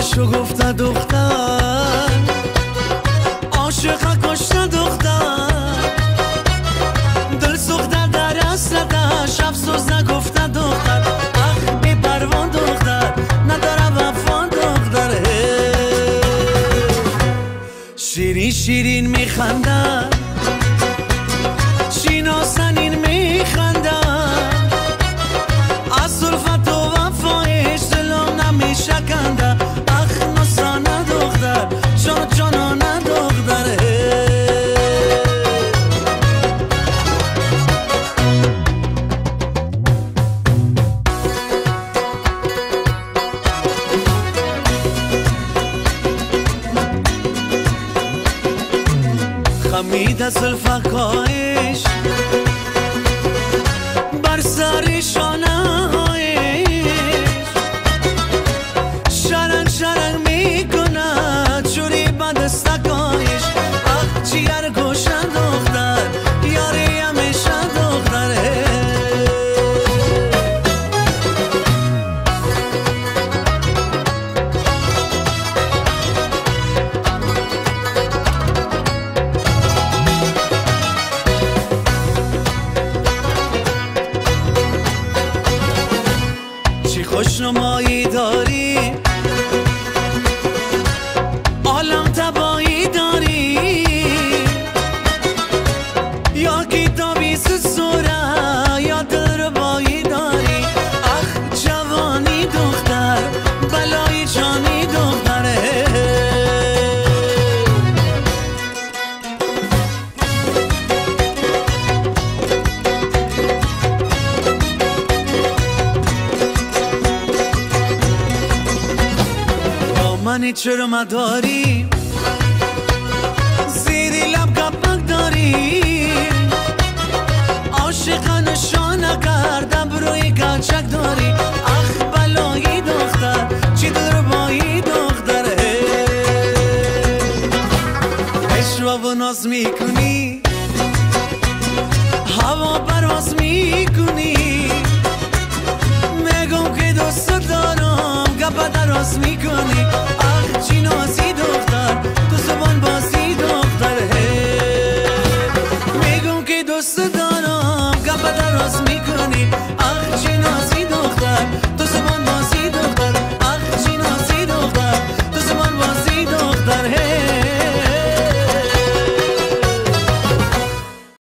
دلشو گفته دختر، عاشق کشته دختر، دل سوخته در حسرتش افسوس نگفته دختر. اخ بی پروا دختر، نداره وفا دختر. شیرین شیرین میخنده، چی نازنین میخنده، از زلفت و وفایش دلم نمیشکنده. اخ نازنه دختر، جان جانانه دختر. خمیده زلفکایش بر سر شانه هایش، شرنگ شرنگ میکنه چوری به دستکایش. اخ چیار گوشه دختر، یاری همیشه دختره. خوشنمایی داری، عالم تبایی داری، یا کتابی سوره یا دلربایی داری. اخ جوانی دختر، بلای جانی دختره. منی چرا مداری، زیری لب کپک داری، عاشق نشانه کردم بروی گچک داری. اخ بلایی دختر، چی دلربایی دختره. عشق و ناز میکنی، هوا پرواز میکنی، میگم که دوست دارم گپ دراز میکنی.